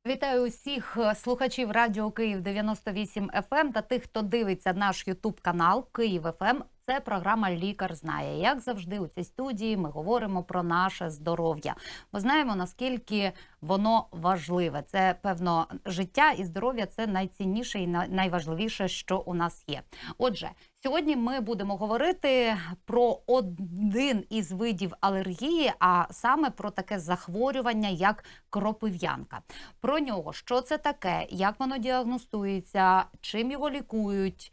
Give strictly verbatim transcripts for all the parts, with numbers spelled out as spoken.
Вітаю усіх слухачів Радіо Київ дев'яносто вісім еф ем та тих, хто дивиться наш ютуб-канал Київ еф ем. Це програма «Лікар знає». Як завжди у цій студії ми говоримо про наше здоров'я. Бо знаємо, наскільки воно важливе. Це, певно, життя і здоров'я – це найцінніше і найважливіше, що у нас є. Отже, сьогодні ми будемо говорити про один із видів алергії, а саме про таке захворювання, як кропив'янка. Про нього, що це таке, як воно діагностується, чим його лікують,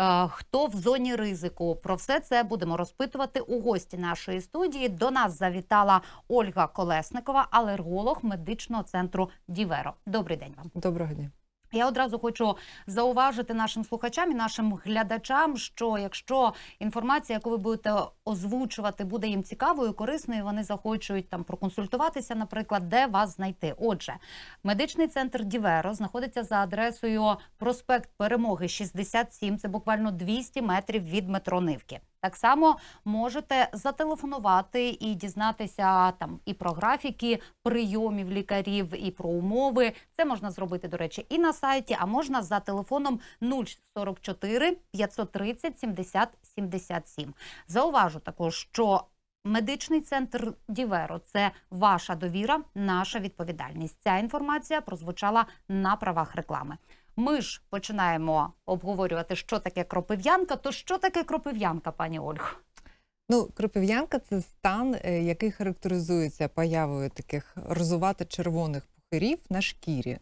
хто в зоні ризику. Про все це будемо розпитувати у гості нашої студії. До нас завітала Ольга Колесникова, алерголог медичного центру «Діверо». Добрий день вам. Доброго дня. Я одразу хочу зауважити нашим слухачам і нашим глядачам, що якщо інформація, яку ви будете озвучувати, буде їм цікавою, корисною, вони захочуть там проконсультуватися, наприклад, де вас знайти. Отже, медичний центр «Діверо» знаходиться за адресою проспект Перемоги, шістдесят сім, це буквально двісті метрів від метро Нивки. Так само можете зателефонувати і дізнатися там і про графіки прийомів лікарів, і про умови. Це можна зробити, до речі, і на сайті, а можна за телефоном нуль сорок чотири п'ятсот тридцять сімдесят сімдесят сім. Зауважу також, що медичний центр «Діверо» – це ваша довіра, наша відповідальність. Ця інформація прозвучала на правах реклами. Ми ж починаємо обговорювати, що таке кропив'янка. То що таке кропив'янка, пані Ольго? Ну, кропив'янка – це стан, який характеризується появою таких розувато-червоних пухирів на шкірі.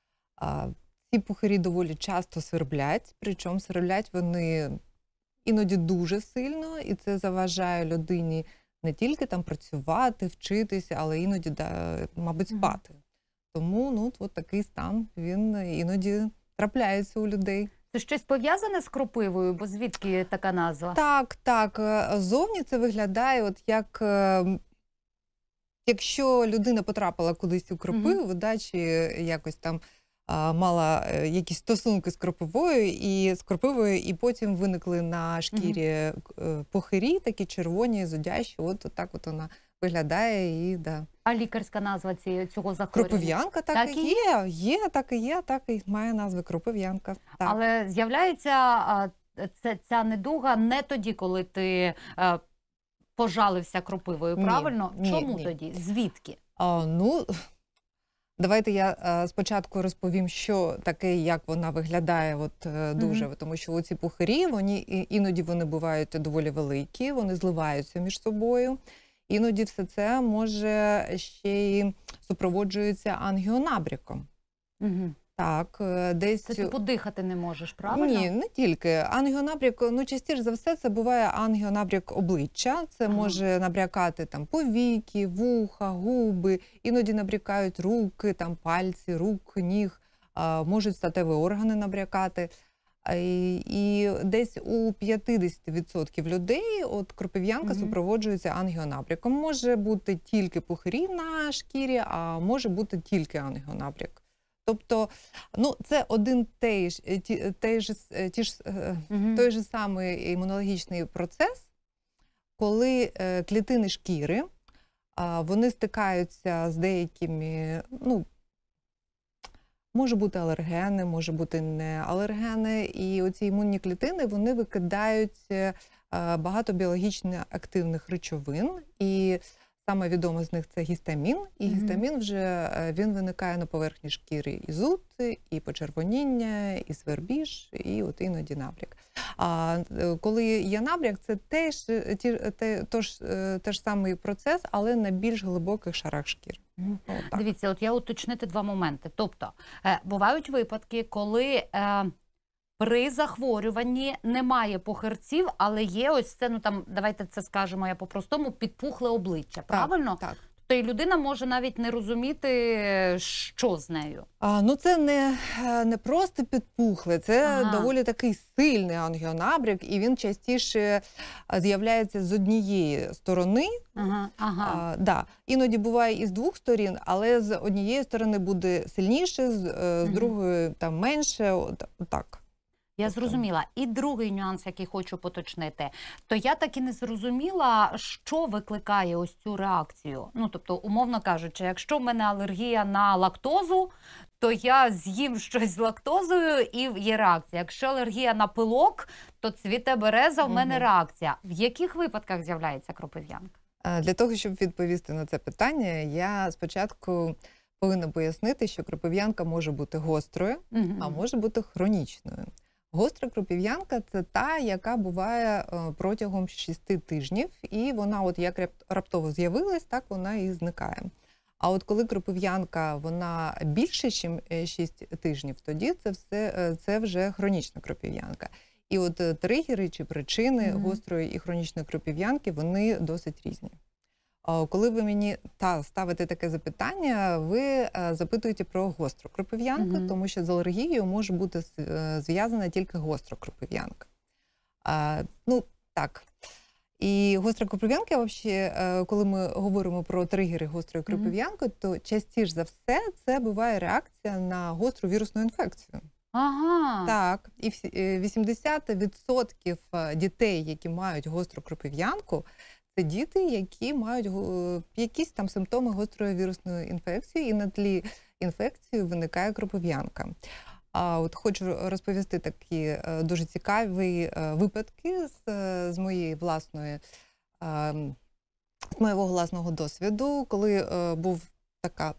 А, ці пухирі доволі часто сверблять, причому сверблять вони іноді дуже сильно, і це заважає людині не тільки там працювати, вчитися, але іноді, да, мабуть, спати. Тому, ну, от такий стан, він іноді трапляється у людей. Це щось пов'язане з кропивою, бо звідки така назва? Так, так. Зовні це виглядає, от як, якщо людина потрапила кудись у кропиву, угу. да, чи якось там а, мала якісь стосунки з кропивою, і з кропивою, і потім виникли на шкірі угу. пухирі, такі червоні, зудящі, от, от так от вона виглядає і, да. А лікарська назва цього захворювання? Кропив'янка, так, так і є. Є, так і є, так і має назву кропив'янка. Але з'являється ця, ця недуга не тоді, коли ти е, пожалився кропивою, правильно? Ні, Чому ні, тоді? Ні. Звідки? А, ну, давайте я а, спочатку розповім, що таке, як вона виглядає от, дуже. Mm-hmm. Тому що оці пухирі, вони, іноді вони бувають доволі великі, вони зливаються між собою. Іноді все це може ще й супроводжується ангіонабряком. Угу. Так, десь... Це ти подихати не можеш, правильно? Ні, не тільки. Ангіонабряк, ну, частіше за все, це буває ангіонабряк обличчя. Це ага. може набрякати там повіки, вуха, губи, іноді набрякають руки, там пальці, рук, ніг, а, можуть статеві органи набрякати. І, і десь у п'ятдесят відсотків людей от кропив'янка mm-hmm. супроводжується ангіонабряком. Може бути тільки пухирі на шкірі, а може бути тільки ангіонабряк. Тобто, ну, це один той ж, ті, той, ж, ті ж, mm-hmm. той же самий імунологічний процес, коли е, клітини шкіри, а, вони стикаються з деякими, ну, може бути алергени, може бути не алергени. І оці імунні клітини, вони викидають багато біологічно активних речовин. І саме відомо з них це гістамін. І mm-hmm. гістамін вже, він виникає на поверхні шкіри і зуд, і почервоніння, і свербіж, і от іноді набряк. А коли є набряк, це теж, ті, те, тож, теж самий процес, але на більш глибоких шарах шкіри. Mm. О, Дивіться, от я уточнити два моменти. Тобто, е, бувають випадки, коли е, при захворюванні немає пухирців, але є ось це, ну там, давайте це скажемо, я по-простому, підпухле обличчя, правильно? Так, так. Тобто і людина може навіть не розуміти, що з нею. А, ну це не, не просто підпухле, це ага. доволі такий сильний ангіонабряк, і він частіше з'являється з однієї сторони. Ага, ага. А, да. Іноді буває і з двох сторін, але з однієї сторони буде сильніше, з, з другої там менше, от, так. Я Тобто, зрозуміла. І другий нюанс, який хочу поточнити, то я так і не зрозуміла, що викликає ось цю реакцію. Ну, тобто, умовно кажучи, якщо в мене алергія на лактозу, то я з'їм щось з лактозою і є реакція. Якщо алергія на пилок, то цвіте береза, в мене Мгм. реакція. В яких випадках з'являється кропив'янка? Е, Для того, щоб відповісти на це питання, я спочатку повинна пояснити, що кропив'янка може бути гострою, а може бути хронічною. Гостра кропив'янка – це та, яка буває е, протягом шести тижнів, і вона от як рап- раптово з'явилась, так вона і зникає. А от коли кропив'янка вона більше, ніж шість тижнів, тоді це, все, е, це вже хронічна кропив'янка. І от е, тригери чи причини Мгм. гострої і хронічної кропив'янки, вони досить різні. А коли ви мені та ставите таке запитання, ви е, запитуєте про гостру кропив'янку, Мгм. тому що з алергією може бути з- е, зв'язана тільки гостра кропив'янка. А, ну, так. І гостра кропив'янка, вообще, е, коли ми говоримо про тригери гострої Мгм. кропив'янки, то частіше за все це буває реакція на гостру вірусну інфекцію. Ага. Так, і всі- е, вісімдесят відсотків дітей, які мають гостру кропив'янку, це діти, які мають го- якісь там симптоми гострої вірусної інфекції, і на тлі інфекції виникає кропив'янка. А от хочу розповісти такі е, дуже цікаві е, випадки з, е, з моєї власної, е, з моєго власного досвіду, коли е, був така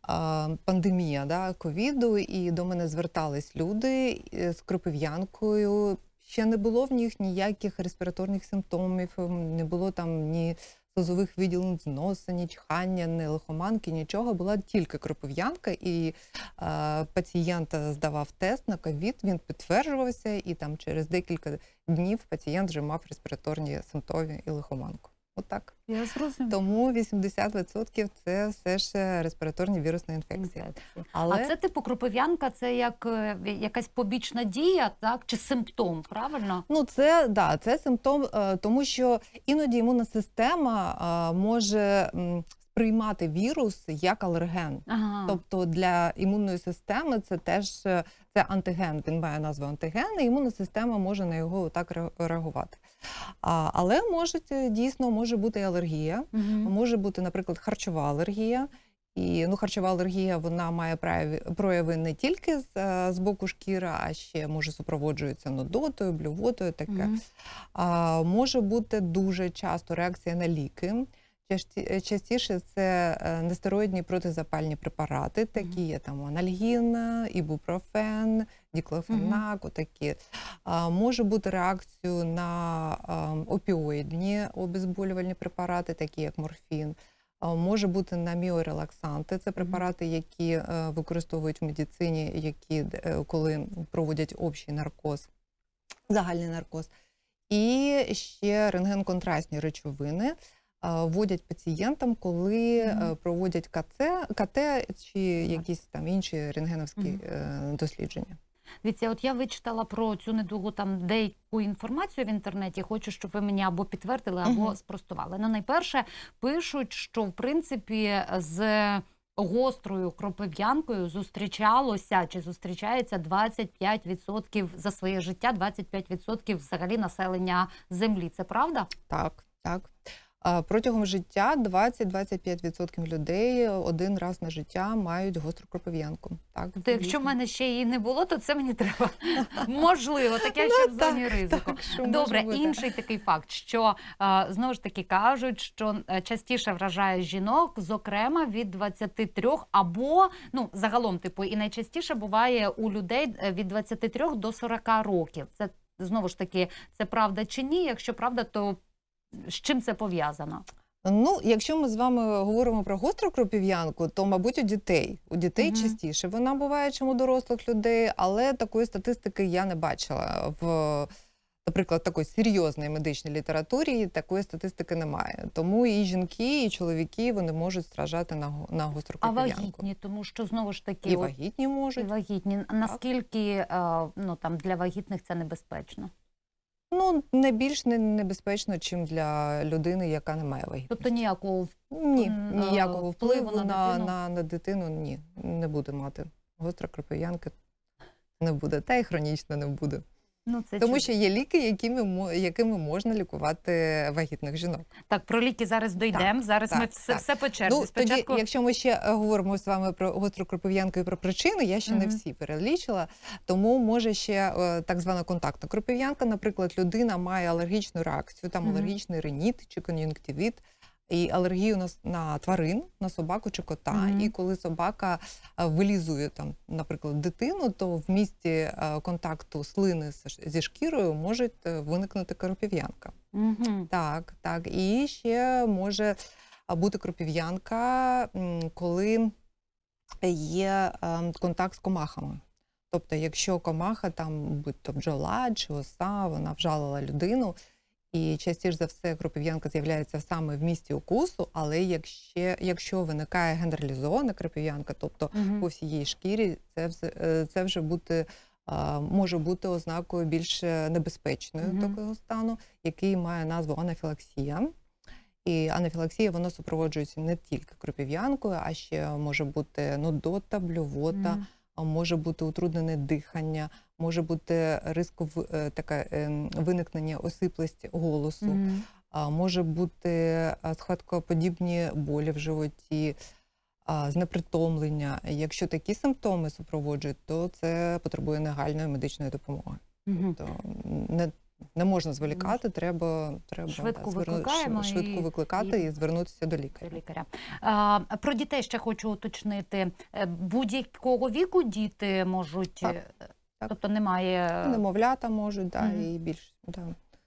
а, пандемія, да, ковіду, і до мене звертались люди е, з кропив'янкою. Ще не було в них ніяких респіраторних симптомів, ем, не було там ні слизових відділень з носа, ні чхання, ні лихоманки, нічого. Була тільки кропив'янка, і е, пацієнт здавав тест на ковід, він підтверджувався, і там через декілька днів пацієнт вже мав респіраторні симптоми і лихоманку. Отак. Я зрозуміла. Тому вісімдесят відсотків це все ж респіраторні вірусні інфекції. Але А це типу кропив'янка, це як е, якась побічна дія, так? Чи симптом, правильно? ну це да, це симптом, е, тому що іноді імунна система е, може м, сприймати вірус як алерген. Ага. Тобто для імунної системи це теж е, це антиген, він має назву антиген, і імунна система може на його так реагувати. А, але можуть, е, дійсно може бути і алергія, Мгм. може бути, наприклад, харчова алергія. І ну, харчова алергія, вона має прояви, прояви не тільки з, е, з боку шкіри, а ще може супроводжується нудотою, блювотою, таке. Мгм. А, може бути дуже часто реакція на ліки. Часті- Частіше це е, нестероїдні протизапальні препарати, такі є там анальгін, ібупрофен, діклофенак, отакі. А, може бути реакцію на е, опіоїдні обезболювальні препарати, такі як морфін. А, може бути на міорелаксанти, це препарати, які е, використовують в медицині, які, е, коли проводять общий наркоз, загальний наркоз. І ще рентген-контрастні речовини а, вводять пацієнтам, коли Мгм. е, проводять КТ, КТ чи якісь там інші рентгеновські Мгм. е, дослідження. Дивіться, от я вичитала про цю недугу там деяку інформацію в інтернеті. Хочу, щоб ви мені або підтвердили, або Мгм. спростували. Ну, найперше, пишуть, що в принципі з гострою кропив'янкою зустрічалося чи зустрічається двадцять п'ять відсотків за своє життя, двадцять п'ять відсотків взагалі населення землі. Це правда? Так, так. А, Протягом життя двадцять-двадцять п'ять відсотків людей один раз на життя мають гостру кропив'янку. Так, Тобто, якщо в мене ще її не було, то це мені треба. Можливо, таке ще в зоні так, ризику. так, що може Добре, бути. інший такий факт, що е, знову ж таки кажуть, що е, частіше вражає жінок, зокрема від двадцяти трьох або, ну, загалом, типу, і найчастіше буває у людей е, від двадцяти трьох до сорока років. Це, знову ж таки, це правда чи ні? Якщо правда, то з чим це пов'язано? Ну, якщо ми з вами говоримо про гостру кропив'янку, то, мабуть, у дітей. У дітей Мгм. частіше вона буває, чим у дорослих людей, але такої статистики я не бачила в, наприклад, такої серйозній медичній літературі, такої статистики немає. Тому і жінки, і чоловіки, вони можуть страждати на, го- на гостру А кропив'янку. вагітні, тому що, знову ж таки, І от, вагітні і можуть. вагітні. Наскільки е, ну, там, для вагітних це небезпечно? Ну, не більш не- небезпечно, чим для людини, яка не має вагітності. Тобто ніякого Ні, м, ніякого е, впливу впливу на на, дитину? на, на дитину ні, не буде мати. Гостра кропив'янка не буде, та й хронічна не буде. Ну, це Тому чудово. що є ліки, якими, мо- якими можна лікувати вагітних жінок. Так, про ліки зараз дійдемо. Зараз так, ми все, так. все по черзі. Ну, Спочатку... тоді, якщо ми ще е, говоримо з вами про гостру кропив'янку і про причини, я ще не Мгм. всі перелічила, тому може ще е, так звана контактна кропив'янка. Наприклад, людина має алергічну реакцію, там Мгм. алергічний ринит чи кон'юнктивіт, і алергію на, с- на тварин, на собаку чи кота. Мгм. І коли собака е, вилізує, там, наприклад, дитину, то в місці е, контакту слини з- зі шкірою може е, виникнути кропив'янка. Мгм. Так, так. І ще може а, бути кропив'янка, м, коли є ем, контакт з комахами. Тобто, якщо комаха, там, будь-то бджола чи оса, вона вжалила людину, і частіше за все кропив'янка з'являється саме в місці укусу, але якщо, якщо виникає генералізована кропив'янка, тобто Мгм. по всій шкірі, це, вз- е, це вже бути, а, може бути ознакою більш небезпечною Мгм. такого стану, який має назву анафілаксія. І анафілаксія, вона супроводжується не тільки кропив'янкою, а ще може бути нудота, блювота, Мгм. а може бути утруднене дихання, може бути ризико в- е, таке ем, виникнення осиплості голосу, Мгм. а може бути а, схваткоподібні болі в животі, а, знепритомлення. Якщо такі симптоми супроводжують, то це потребує негайної медичної допомоги. Мгм. То не, не можна зволікати, треба, треба Швидко да, зверну- викликаємо шв- швидко і- викликати і- і, звернутися до лікаря. До лікаря. А, про дітей ще хочу уточнити. Е, Будь-якого віку діти можуть, Так, е, так. тобто немає... І немовлята можуть, да, Мгм. і більш. Да.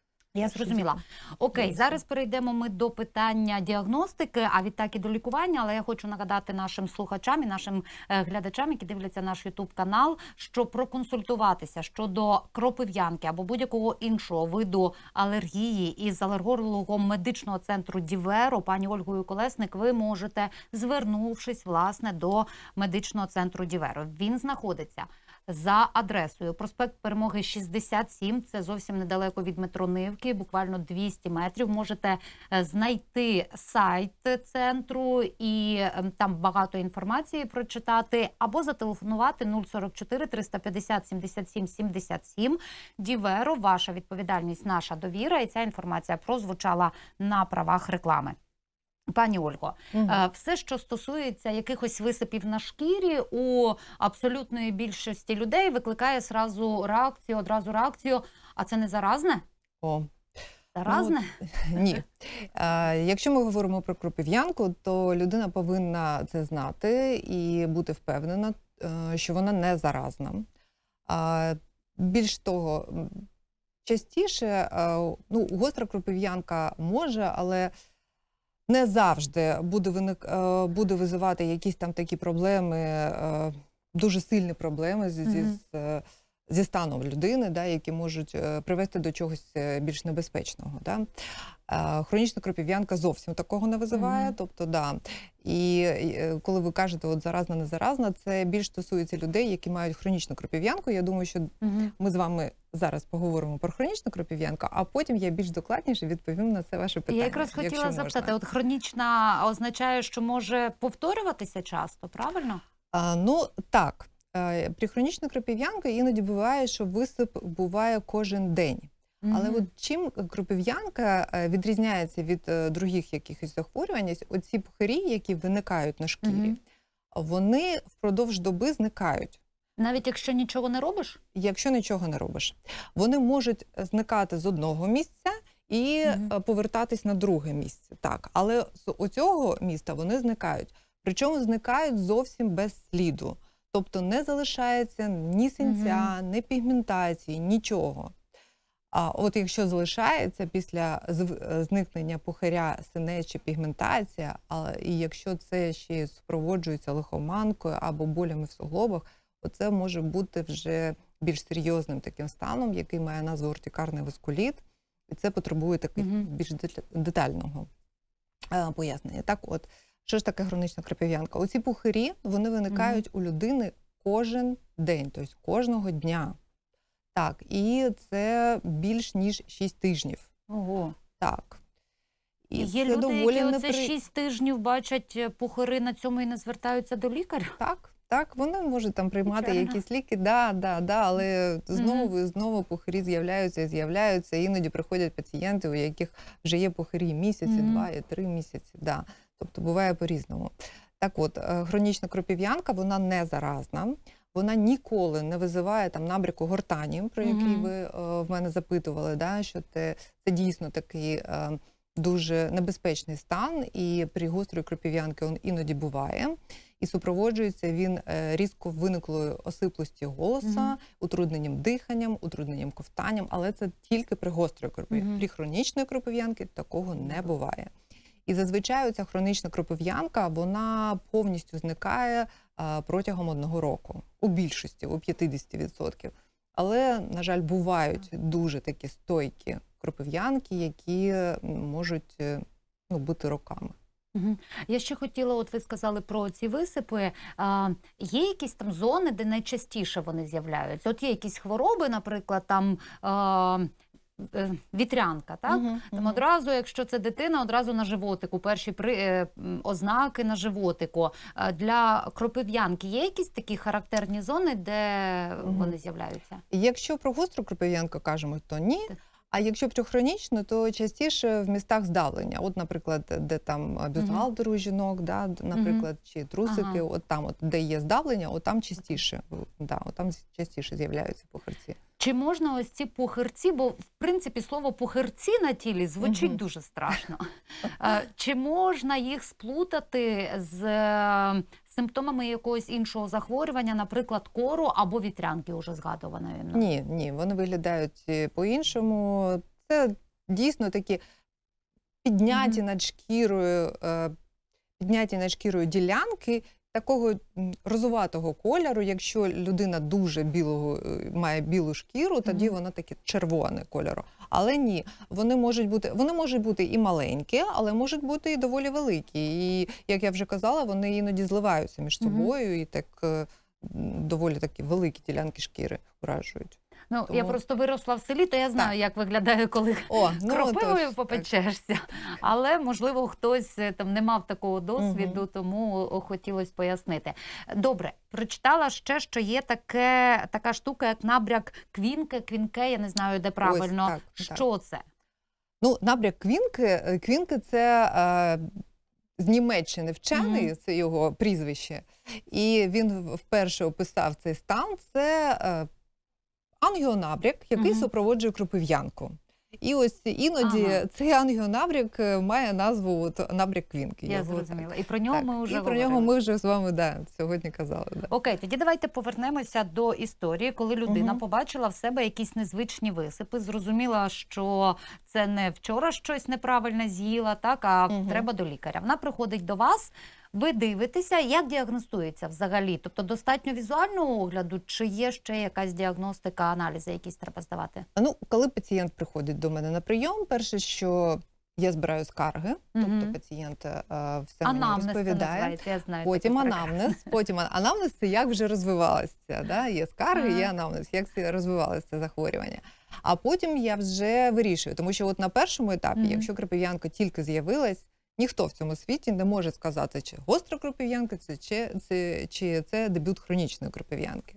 Я зрозуміла. Окей, Дійсно. зараз перейдемо ми до питання діагностики, а відтак і до лікування. Але я хочу нагадати нашим слухачам і нашим е, глядачам, які дивляться наш ютуб-канал, що проконсультуватися щодо кропив'янки або будь-якого іншого виду алергії із алергологом медичного центру Діверо, пані Ольгою Колесник, ви можете, звернувшись, власне, до медичного центру Діверо. Він знаходиться за адресою проспект Перемоги шістдесят сім, це зовсім недалеко від метро Нивки, буквально двісті метрів. Можете е, знайти сайт центру і е, там багато інформації прочитати, або зателефонувати нуль сорок чотири триста п'ятдесят сімдесят сім сімдесят сім. Діверо, ваша відповідальність, наша довіра, і ця інформація прозвучала на правах реклами. Пані Ольго, Мгм. е, все, що стосується якихось висипів на шкірі, у абсолютної більшості людей викликає зразу реакцію, одразу реакцію. А це не заразне? О, Заразне? ні. Е, якщо ми говоримо про кропив'янку, то людина повинна це знати і бути впевнена, е, що вона не заразна. А, більш того, м, частіше е, ну, гостра кропив'янка може, але не завжди буде, виник, е, буде визивати якісь там такі проблеми, е, дуже сильні проблеми зі, зі, Мгм. з, е, зі станом людини, да, які можуть е, привести до чогось е, більш небезпечного. Да. Е, Хронічна кропив'янка зовсім такого не визиває. Мгм. Тобто, да. І е, коли ви кажете, от заразна, не заразна, це більш стосується людей, які мають хронічну кропив'янку. Я думаю, що Мгм. ми з вами зараз поговоримо про хронічну кропив'янку, а потім я більш докладніше відповім на це ваше питання. Я якраз якщо хотіла можна. запитати, от хронічна означає, що може повторюватися часто, правильно? А, ну, так. Е, При хронічній кропив'янці іноді буває, що висип буває кожен день. Але Мгм. от чим кропив'янка е, відрізняється від е, других якихось захворювань, оці пухирі, які виникають на шкірі, Мгм. вони впродовж доби зникають, Навіть якщо нічого не робиш? якщо нічого не робиш. Вони можуть зникати з одного місця і Мгм. е, повертатись на друге місце. Так, але з оцього міста вони зникають. Причому зникають зовсім без сліду. Тобто не залишається ні синця, ні пігментації, нічого. А от якщо залишається після зв- зникнення пухиря синець чи пігментація, а, і якщо це ще й супроводжується лихоманкою або болями в суглобах, оце може бути вже більш серйозним таким станом, який має назву ортикарний васкуліт, і це потребує таких Мгм. більш деталь- детального е, пояснення. Так от, що ж таке хронічна кропив'янка? Оці пухирі, вони виникають у людини кожен день, тобто кожного дня. Так, і це більш ніж шість тижнів. Ого. Так. І Є це люди, доволі які оце непри... шість тижнів бачать пухари, на цьому і не звертаються до лікаря? Так, Так, вони можуть там приймати Печально. якісь ліки, да, да, да, але знову і знову пухирі з'являються і з'являються. Іноді приходять пацієнти, у яких вже є пухирі місяці, Мгм. два і три місяці. Да. Тобто буває по-різному. Так от, е, хронічна кропив'янка, вона не заразна. Вона ніколи не визиває там набряку гортані, про який Мгм. ви е, в мене запитували, да, що це, це дійсно такий е, дуже небезпечний стан, і при гострої кропив'янки він іноді буває. І супроводжується він е, різко виниклою осиплості голоса, Мгм. утрудненням диханням, утрудненням ковтанням, але це тільки при гострої кропив'янки. Мгм. При хронічної кропив'янки такого не буває. І зазвичай ця хронічна кропив'янка, вона повністю зникає а, протягом одного року. У більшості, у п'ятдесят відсотків. Але, на жаль, бувають дуже такі стойкі кропив'янки, які м, можуть е, ну, бути роками. Мгм. Я ще хотіла, от ви сказали про ці висипи. А, є якісь там зони, де найчастіше вони з'являються? От є якісь хвороби, наприклад, там а, е, вітрянка, так? Мгм, Там мгм. одразу, якщо це дитина, одразу на животику, перші при, е, м, ознаки на животику. А для кропив'янки є якісь такі характерні зони, де Мгм. вони з'являються? Якщо про гостру кропив'янку кажемо, то ні. Так. А якщо про хронічну, то частіше в містах здавлення. От, наприклад, де там бюстгальтер у жінок, да, д- наприклад, чи трусики, Ага. от там, от, де є здавлення, от там частіше, да, от там частіше з'являються пухирці. Чи можна ось ці пухирці, бо в принципі слово пухирці на тілі звучить Мгм. дуже страшно. Е, Чи можна їх сплутати з е, симптомами якогось іншого захворювання, наприклад, кору або вітрянки, уже згадуваної мною? Ні, ні, вони виглядають е, по-іншому. Це дійсно такі підняті Мгм. над шкірою, е, підняті над шкірою ділянки такого м, розуватого кольору. Якщо людина дуже білого, е, має білу шкіру, тоді Мгм. вона таке червоне кольору. Але ні, вони можуть бути, вони можуть бути і маленькі, але можуть бути і доволі великі. І, як я вже казала, вони іноді зливаються між Мгм. собою і так е, м, доволі такі великі ділянки шкіри уражують. Ну, я Тому- просто виросла в селі, то я знаю, як виглядає, коли О, ну, кропивою тож, попечешся. Але, можливо, хтось е, там не мав такого досвіду, Мгм. тому о, хотілося пояснити. Добре, прочитала ще, що є таке, така штука, як набряк квінке, квінке, я не знаю, де правильно. так, так. Що це? Ну, набряк Квінки, е, Квінки це е, з Німеччини вчений, Мгм. це його прізвище. І він в- вперше описав цей стан. Це е, ангіонабряк, який Мгм. супроводжує кропив'янку. І ось іноді Ага. цей ангіонабряк е, має назву от, набряк Квінки. Я Його зрозуміла. так. І про нього Так. ми вже І про нього говорили. ми вже з вами да, сьогодні казали. Да. Окей, тоді давайте повернемося до історії, коли людина Мгм. побачила в себе якісь незвичні висипи, зрозуміла, що це не вчора щось неправильне з'їла, так, а Мгм. треба до лікаря. Вона приходить до вас, ви дивитеся, як діагностується взагалі? Тобто достатньо візуального огляду, чи є ще якась діагностика, аналізи, якісь треба здавати? Ну, коли пацієнт приходить до мене на прийом, перше, що я збираю скарги, Мгм. тобто пацієнт е, все мені Анамнез це розповідає. називається, я знаю. Потім таке анамнез, потім ан- анамнез це як вже розвивалося. Да? Є скарги, Ага. є анамнез, як це розвивалося це захворювання. А потім я вже вирішую, тому що от на першому етапі, Мгм. якщо кропив'янка тільки з'явилась, ніхто в цьому світі не може сказати, чи гостра кропив'янка, це, чи, це, чи це дебют хронічної кропив'янки.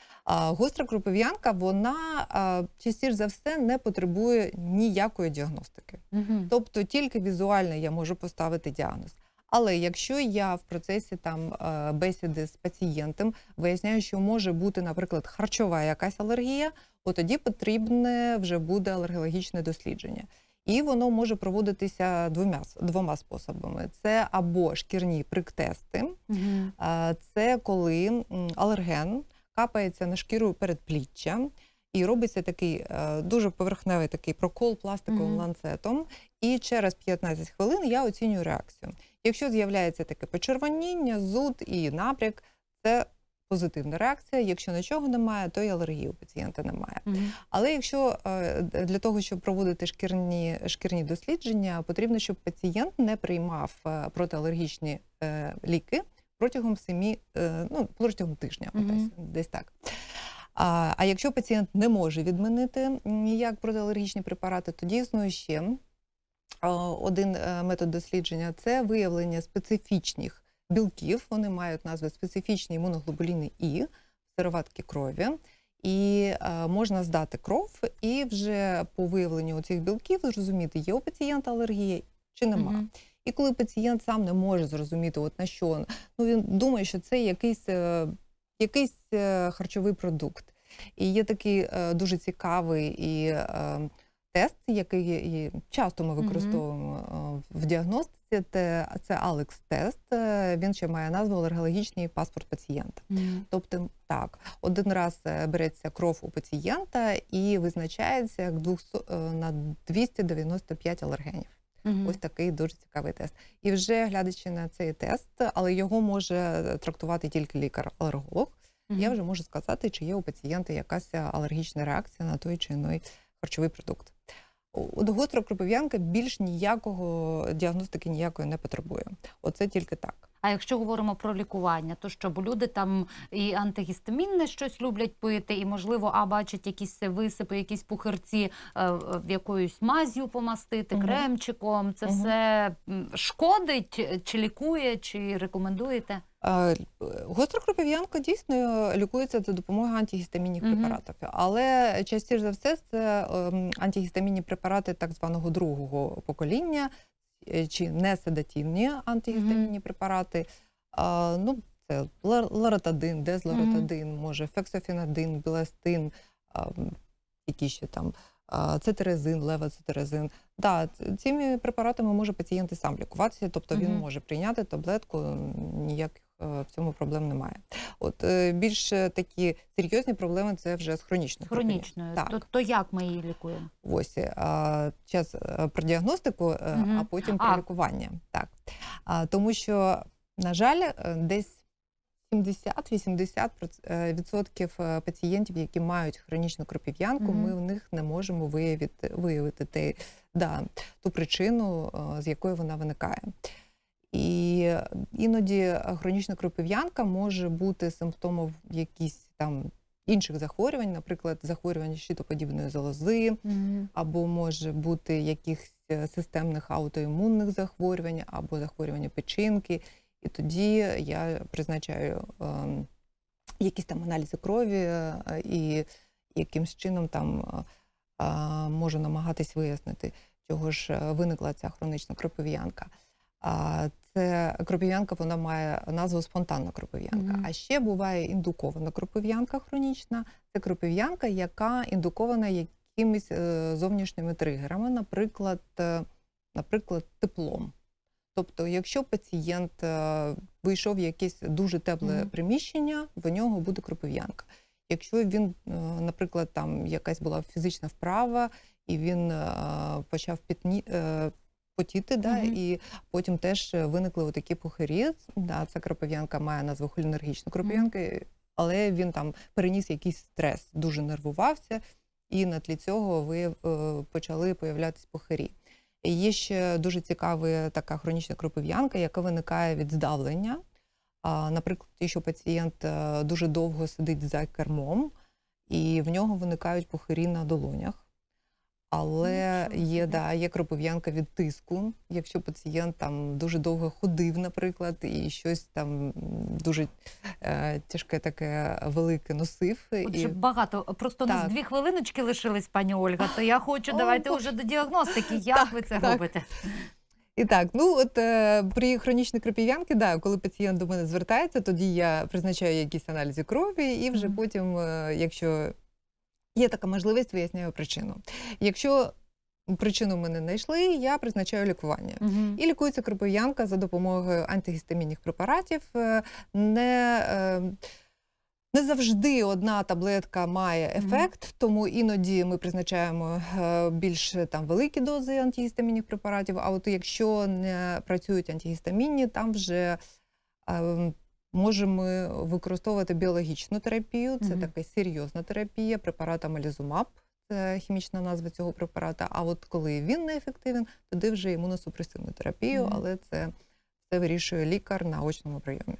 А гостра кропив'янка, вона а, частіше за все не потребує ніякої діагностики. Мгм. Тобто тільки візуально я можу поставити діагноз. Але якщо я в процесі там е, бесіди з пацієнтом виясняю, що може бути, наприклад, харчова якась алергія, от тоді потрібне вже буде алергологічне дослідження. І воно може проводитися двома, двома способами. Це або шкірні приктести, Мгм. е, це коли м, алерген капається на шкіру передпліччя, і робиться такий е, дуже поверхневий такий прокол пластиковим Мгм. ланцетом, і через п'ятнадцять хвилин я оцінюю реакцію. Якщо з'являється таке почервоніння, зуд і напряг, це позитивна реакція. Якщо нічого немає, то і алергії у пацієнта немає. Мгм. Але якщо е, для того, щоб проводити шкірні, шкірні дослідження, потрібно, щоб пацієнт не приймав е, протиалергічні е, ліки протягом семи, е, ну, протягом тижня, Мгм. десь, десь так. А, а якщо пацієнт не може відмінити ніяк протиалергічні препарати, тоді існує ще е, один е, метод дослідження – це виявлення специфічних білків, вони мають назву специфічні імуноглобуліни І, сироватки крові. І е, можна здати кров і вже по виявленню цих білків зрозуміти, є у пацієнта алергія чи нема. Мгм. І коли пацієнт сам не може зрозуміти, от на що, ну він думає, що це якийсь, е, якийсь е, харчовий продукт. І є такий е, дуже цікавий і е, тест, який і часто ми Мгм. використовуємо е, в діагностиці, це, це Алекс-тест. Е, Він ще має назву алергологічний паспорт пацієнта. Мгм. Тобто, так, один раз е, береться кров у пацієнта і визначається як двісті, е, на двісті дев'яносто п'ять алергенів. Мгм. Ось такий дуже цікавий тест. І вже глядячи на цей тест, але його може трактувати тільки лікар-алерголог, Мгм. я вже можу сказати, чи є у пацієнта якась алергічна реакція на той чи іной харчовий продукт. От гостра кропив'янка більш ніякого діагностики ніякої не потребує. Оце тільки так. А якщо говоримо про лікування, то що, бо люди там і антигістамінне щось люблять пити, і, можливо, а бачать якісь висипи, якісь пухирці, е, в якоюсь маз'ю помастити, Мгм. кремчиком. Це Мгм. все м, шкодить, чи лікує, чи рекомендуєте? Е, Гостра кропив'янка дійсно лікується за допомогою антигістамінних Мгм. препаратів, але частіше за все це ем, антигістамінні препарати так званого другого покоління, е, чи неседативні антигістамінні препарати. А, ну, це лар- ларатадин, дезларатадин, може фексофенадин, біластин, а, м, які ще там, а, цетерезин, левоцетерезин. Да, ц- цими препаратами може пацієнт і сам лікуватися, тобто він Мгм. може прийняти таблетку, ніяких е, в цьому проблем немає. От е, більш е, такі серйозні проблеми це вже з хронічною кропив'янкою. Хронічною. Так. То, то як ми її лікуємо? Ось а, час е, про діагностику, е, Мгм. а потім про А. лікування. Так. А, тому що, на жаль, е, десь сімдесят-вісімдесят відсотків пацієнтів, які мають хронічну кропив'янку, Мгм. ми в них не можемо виявити, виявити те, да, ту причину, е, з якої вона виникає. І іноді хронічна кропив'янка може бути симптомом якісь там інших захворювань, наприклад, захворювання щитоподібної залози, Мгм. або може бути якихось е, системних аутоімунних захворювань, або захворювання печінки. І тоді я призначаю ем, якісь там аналізи крові е, і якимсь чином там е, е, можу намагатись вияснити, чого ж е, виникла ця хронічна кропив'янка. А це кропив'янка, вона має назву спонтанна кропив'янка. Мгм. А ще буває індукована кропив'янка хронічна. Це кропив'янка, яка індукована якимись е, зовнішніми тригерами, наприклад, е, наприклад, теплом. Тобто, якщо пацієнт е, вийшов в якесь дуже тепле Мгм. приміщення, в нього буде кропив'янка. Якщо він, е, наприклад, там якась була фізична вправа, і він е, почав пітні, е, потіти, да, Мгм. і потім теж виникли отакі пухирі, да, ця кропив'янка має назву холінергічна кропив'янка, але він там переніс якийсь стрес, дуже нервувався, і на тлі цього ви, е, почали появлятися пухирі. І є ще дуже цікава така хронічна кропив'янка, яка виникає від здавлення. А, наприклад, якщо пацієнт е, дуже довго сидить за кермом, і в нього виникають пухирі на долонях. Але Нічого є, собі. да, є кропив'янка від тиску. Якщо пацієнт там дуже довго ходив, наприклад, і щось там м, дуже е, тяжке таке велике носив. Отже, І... багато. Просто у нас Так. дві хвилиночки лишились, пані Ольга, то я хочу, О, давайте Боже. вже до діагностики. Як Так, ви це так. робите? І так, ну от е, при хронічній кропив'янці, да, коли пацієнт до мене звертається, тоді я призначаю якісь аналізи крові, і вже Мгм. потім, е, якщо є така можливість, виясняю причину. Якщо причину ми не знайшли, я призначаю лікування. Мгм. І лікується кропив'янка за допомогою антигістамінних препаратів. Е, Не, е, не завжди одна таблетка має Мгм. ефект, тому іноді ми призначаємо е, більш там великі дози антигістамінних препаратів, а от якщо не працюють антигістамінні, там вже е, можемо використовувати біологічну терапію. Це Мгм. така серйозна терапія, препарат амалізумаб. Це хімічна назва цього препарата. А от коли він неефективен, тоді вже імуносупресивну терапію, Мгм. але це все вирішує лікар на очному прийомі.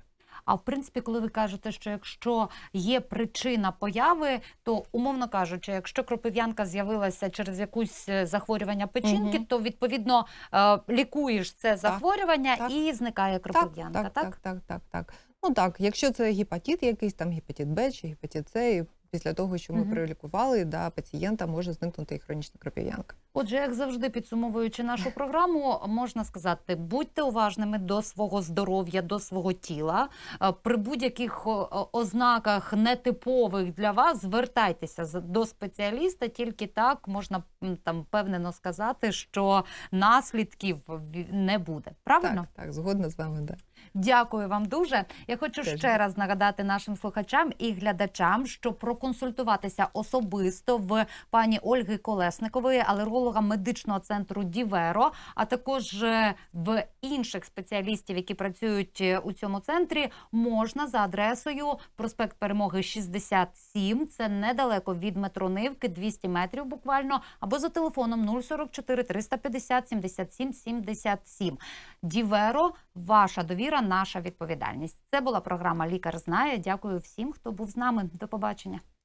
А в принципі, коли ви кажете, що якщо є причина появи, то, умовно кажучи, якщо кропив'янка з'явилася через якусь захворювання печінки, Мгм. то, відповідно, е, лікуєш це захворювання так. і зникає Так, кропив'янка, так, так? так, так, так, так. Ну так, якщо це гепатит якийсь, там гепатит Б чи гепатит С, і після того, що ми Мгм. пролікували, да, пацієнта може зникнути і хронічна кропив'янка. Отже, як завжди, підсумовуючи нашу програму, можна сказати, будьте уважними до свого здоров'я, до свого тіла. Е, При будь-яких о, о, ознаках нетипових для вас звертайтеся з- до спеціаліста, тільки так можна м, там впевнено сказати, що наслідків ві- не буде. Правильно? Так, так, згодна з вами, да. Дякую вам дуже. Я хочу Теж ще раз нагадати нашим слухачам і глядачам, що проконсультуватися особисто в пані Ольги Колесникової, алерголога медичного центру Діверо, а також е, в інших спеціалістів, які працюють е, у цьому центрі, можна за адресою проспект Перемоги шістдесят сім, це недалеко від метро Нивки, двісті метрів буквально, або за телефоном нуль сорок чотири триста п'ятдесят сімдесят сім сімдесят сім. Діверо, ваша довіра, наша відповідальність. Це була програма «Лікар знає». Дякую всім, хто був з нами. До побачення.